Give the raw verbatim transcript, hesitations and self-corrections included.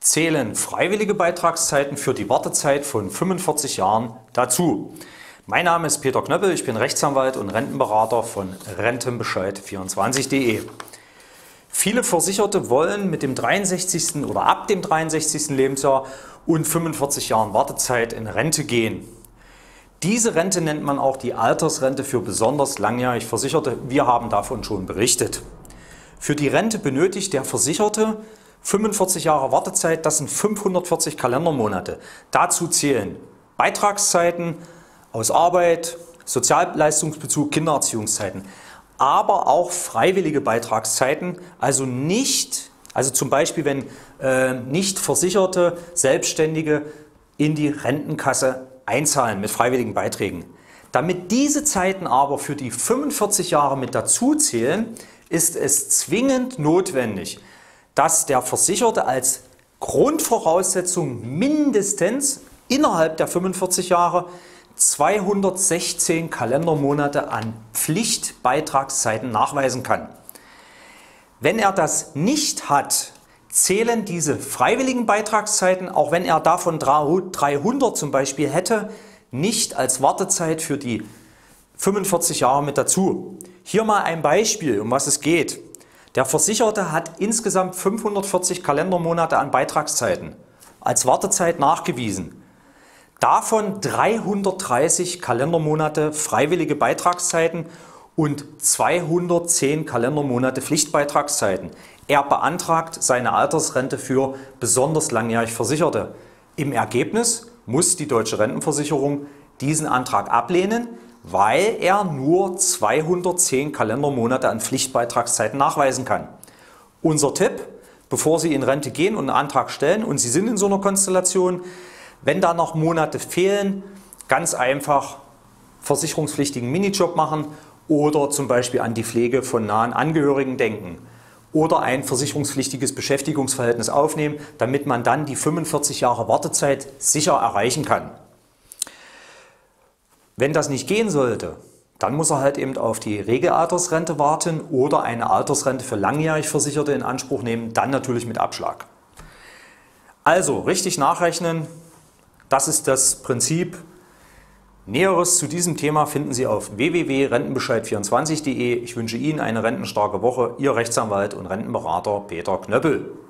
Zählen freiwillige Beitragszeiten für die Wartezeit von fünfundvierzig Jahren dazu? Mein Name ist Peter Knöppel, ich bin Rechtsanwalt und Rentenberater von Rentenbescheid vierundzwanzig punkt de. Viele Versicherte wollen mit dem dreiundsechzigsten oder ab dem dreiundsechzigsten Lebensjahr und fünfundvierzig Jahren Wartezeit in Rente gehen. Diese Rente nennt man auch die Altersrente für besonders langjährig Versicherte. Wir haben davon schon berichtet. Für die Rente benötigt der Versicherte fünfundvierzig Jahre Wartezeit, das sind fünfhundertvierzig Kalendermonate. Dazu zählen Beitragszeiten aus Arbeit, Sozialleistungsbezug, Kindererziehungszeiten, aber auch freiwillige Beitragszeiten, also nicht, also zum Beispiel wenn äh, nicht versicherte Selbstständige in die Rentenkasse einzahlen mit freiwilligen Beiträgen. Damit diese Zeiten aber für die fünfundvierzig Jahre mit dazu zählen, ist es zwingend notwendig, dass der Versicherte als Grundvoraussetzung mindestens innerhalb der fünfundvierzig Jahre zweihundertsechzehn Kalendermonate an Pflichtbeitragszeiten nachweisen kann. Wenn er das nicht hat, zählen diese freiwilligen Beitragszeiten, auch wenn er davon dreihundert zum Beispiel hätte, nicht als Wartezeit für die fünfundvierzig Jahre mit dazu. Hier mal ein Beispiel, um was es geht. Der Versicherte hat insgesamt fünfhundertvierzig Kalendermonate an Beitragszeiten als Wartezeit nachgewiesen. Davon dreihundertdreißig Kalendermonate freiwillige Beitragszeiten und zweihundertzehn Kalendermonate Pflichtbeitragszeiten. Er beantragt seine Altersrente für besonders langjährig Versicherte. Im Ergebnis muss die Deutsche Rentenversicherung diesen Antrag ablehnen, weil er nur zweihundertzehn Kalendermonate an Pflichtbeitragszeiten nachweisen kann. Unser Tipp, bevor Sie in Rente gehen und einen Antrag stellen und Sie sind in so einer Konstellation, wenn da noch Monate fehlen, ganz einfach versicherungspflichtigen Minijob machen oder zum Beispiel an die Pflege von nahen Angehörigen denken oder ein versicherungspflichtiges Beschäftigungsverhältnis aufnehmen, damit man dann die fünfundvierzig Jahre Wartezeit sicher erreichen kann. Wenn das nicht gehen sollte, dann muss er halt eben auf die Regelaltersrente warten oder eine Altersrente für langjährig Versicherte in Anspruch nehmen, dann natürlich mit Abschlag. Also richtig nachrechnen, das ist das Prinzip. Näheres zu diesem Thema finden Sie auf w w w punkt rentenbescheid vierundzwanzig punkt de. Ich wünsche Ihnen eine rentenstarke Woche. Ihr Rechtsanwalt und Rentenberater Peter Knöppel.